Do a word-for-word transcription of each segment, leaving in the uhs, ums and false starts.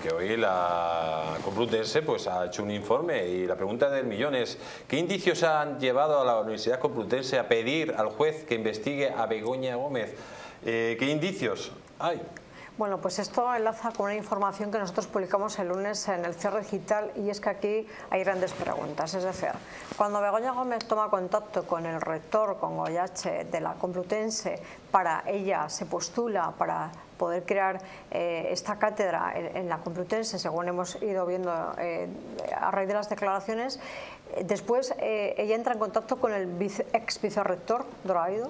porque hoy la Complutense pues, ha hecho un informe y la pregunta del millón es ¿qué indicios han llevado a la Universidad Complutense a pedir al juez que investigue a Begoña Gómez? Eh, ¿Qué indicios hay? Bueno, pues esto enlaza con una información que nosotros publicamos el lunes en el Cierre Digital, y es que aquí hay grandes preguntas. Es decir, cuando Begoña Gómez toma contacto con el rector, con Goyache de la Complutense, para ella se postula para poder crear eh, esta cátedra en, en la Complutense, según hemos ido viendo eh, a raíz de las declaraciones, eh, después eh, ella entra en contacto con el vice, ex vicerrector, Droaido,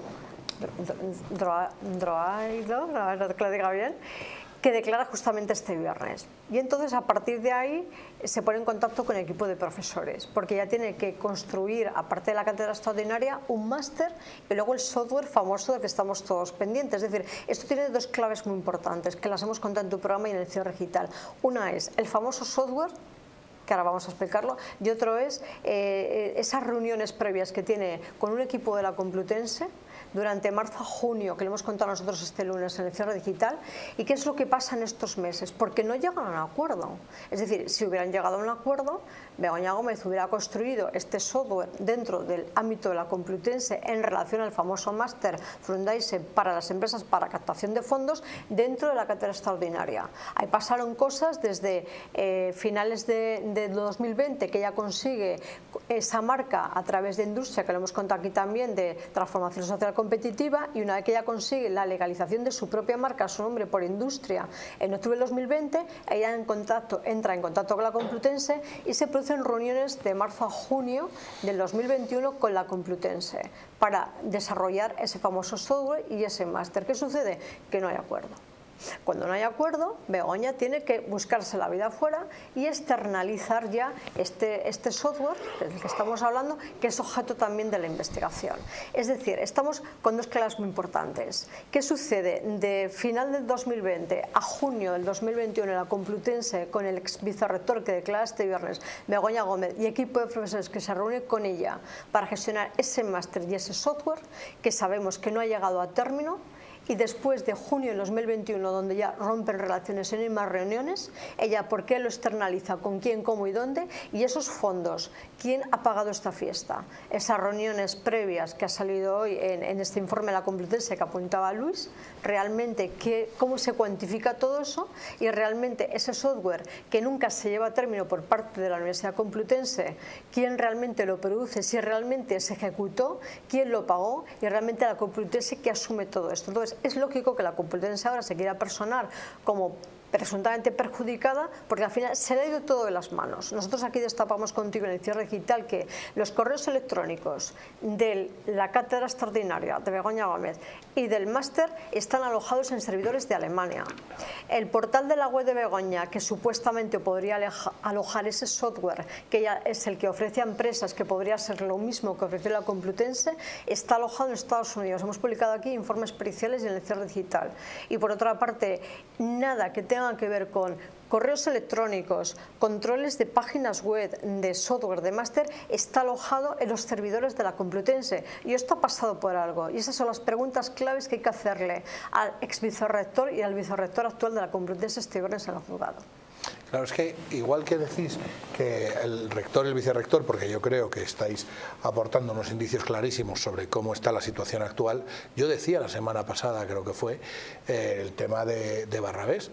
Droaido, no que lo diga bien, que declara justamente este viernes. Y entonces a partir de ahí se pone en contacto con el equipo de profesores, porque ya tiene que construir, aparte de la cátedra extraordinaria, un máster y luego el software famoso del que estamos todos pendientes. Es decir, esto tiene dos claves muy importantes que las hemos contado en tu programa y en el Cierre Digital. Una es el famoso software, que ahora vamos a explicarlo, y otro es eh, esas reuniones previas que tiene con un equipo de la Complutense durante marzo a junio, que le hemos contado nosotros este lunes en el Cierre Digital, y qué es lo que pasa en estos meses, porque no llegan a un acuerdo. Es decir, si hubieran llegado a un acuerdo, Begoña Gómez hubiera construido este software dentro del ámbito de la Complutense en relación al famoso máster Fundaise para las empresas para captación de fondos dentro de la cátedra extraordinaria. Ahí pasaron cosas desde eh, finales de, de dos mil veinte, que ella consigue esa marca a través de industria, que lo hemos contado aquí también, de transformación social competitiva, y una vez que ella consigue la legalización de su propia marca a su nombre por industria en octubre del dos mil veinte, ella en contacto, entra en contacto con la Complutense y se producen reuniones de marzo a junio del dos mil veintiuno con la Complutense para desarrollar ese famoso software y ese máster. ¿Qué sucede? Que no hay acuerdo. Cuando no hay acuerdo, Begoña tiene que buscarse la vida afuera y externalizar ya este, este software del que estamos hablando, que es objeto también de la investigación. Es decir, estamos con dos claves muy importantes. ¿Qué sucede? De final del dos mil veinte a junio del dos mil veintiuno en la Complutense, con el ex vicerrector que declara este viernes, Begoña Gómez, y equipo de profesores que se reúne con ella para gestionar ese máster y ese software, que sabemos que no ha llegado a término. Y después de junio de dos mil veintiuno, donde ya rompen relaciones en más reuniones, ella por qué lo externaliza, con quién, cómo y dónde, y esos fondos, quién ha pagado esta fiesta. Esas reuniones previas que ha salido hoy en, en este informe de la Complutense que apuntaba Luis, realmente qué, cómo se cuantifica todo eso, y realmente ese software que nunca se lleva a término por parte de la Universidad Complutense, quién realmente lo produce, si realmente se ejecutó, quién lo pagó, y realmente la Complutense que asume todo esto. Entonces, es lógico que la Complutense ahora se quiera personar como presuntamente perjudicada, porque al final se le ha ido todo de las manos. Nosotros aquí destapamos contigo en el Cierre Digital que los correos electrónicos de la cátedra extraordinaria de Begoña Gómez y del máster están alojados en servidores de Alemania. El portal de la web de Begoña, que supuestamente podría alojar ese software, que ya es el que ofrece a empresas, que podría ser lo mismo que ofreció la Complutense, está alojado en Estados Unidos. Hemos publicado aquí informes periciales y en el Cierre Digital. Y por otra parte, nada que tenga que ver con correos electrónicos, controles de páginas web, de software, de máster, está alojado en los servidores de la Complutense. Y esto ha pasado por algo. Y esas son las preguntas claves que hay que hacerle al ex vicerrector y al vicerrector actual de la Complutense este viernes en el juzgado. Claro, es que igual que decís que el rector y el vicerrector, porque yo creo que estáis aportando unos indicios clarísimos sobre cómo está la situación actual, yo decía la semana pasada, creo que fue, eh, el tema de, de Barrabés.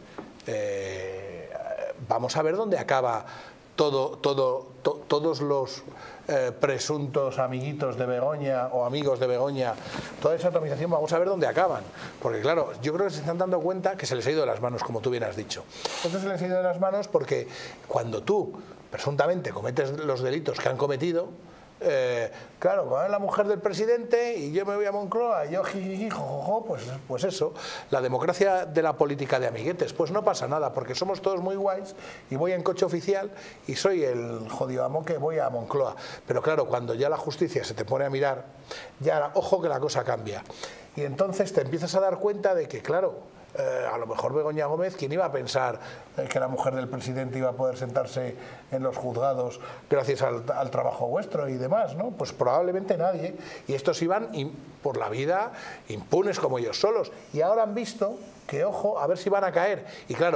Eh, vamos a ver dónde acaba todo, todo, to, todos los eh, presuntos amiguitos de Begoña o amigos de Begoña, toda esa atomización, vamos a ver dónde acaban, porque claro, yo creo que se están dando cuenta que se les ha ido de las manos, como tú bien has dicho. Entonces se les ha ido de las manos porque cuando tú presuntamente cometes los delitos que han cometido, Eh, claro, cuando es la mujer del presidente y yo me voy a Moncloa, yo jijiji, jojojo, pues, pues eso, la democracia de la política de amiguetes, pues no pasa nada, porque somos todos muy guays y voy en coche oficial y soy el jodido amo que voy a Moncloa. Pero claro, cuando ya la justicia se te pone a mirar, ya ojo que la cosa cambia. Y entonces te empiezas a dar cuenta de que, claro, Eh, a lo mejor Begoña Gómez, ¿quién iba a pensar eh, que la mujer del presidente iba a poder sentarse en los juzgados gracias al, al trabajo vuestro y demás, ¿no? Pues probablemente nadie. Y estos iban por la vida impunes como ellos solos. Y ahora han visto que, ojo, a ver si van a caer. Y claro,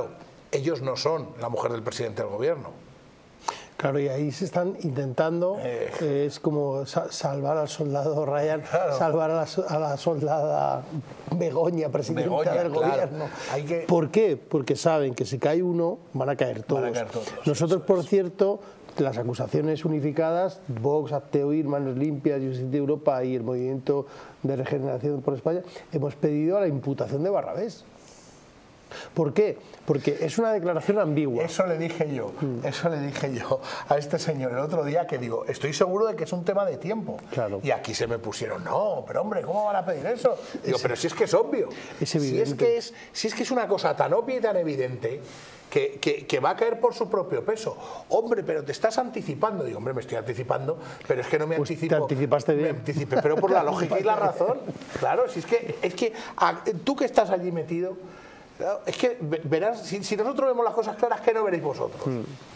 ellos no son la mujer del presidente del gobierno. Claro, y ahí se están intentando, eh. Eh, es como sa salvar al soldado Ryan, claro. salvar a la, a la soldada Begoña, presidenta Begoña, del claro. gobierno. Hay que... ¿Por qué? Porque saben que si cae uno, van a caer todos. Van a caer todos. Nosotros, por cierto, las acusaciones unificadas, Vox, Hazte Oír, Manos Limpias, Justicia Europa y el Movimiento de Regeneración por España, hemos pedido a la imputación de Barrabés. ¿Por qué? Porque es una declaración ambigua. Eso le dije yo, mm. eso le dije yo a este señor el otro día, que digo, estoy seguro de que es un tema de tiempo. Claro. Y aquí se me pusieron, no, pero hombre, ¿cómo van a pedir eso? Digo, es, pero si es que es obvio. Es si, es que es, si es que es una cosa tan obvia y tan evidente que, que, que va a caer por su propio peso. Hombre, pero te estás anticipando. Digo, hombre, me estoy anticipando, pero es que no me pues anticipo. Te anticipaste bien. Me anticipé, pero por la lógica y la razón. Claro, si es que, es que a, tú que estás allí metido... Es que verás, si, si nosotros vemos las cosas claras, ¿qué no veréis vosotros?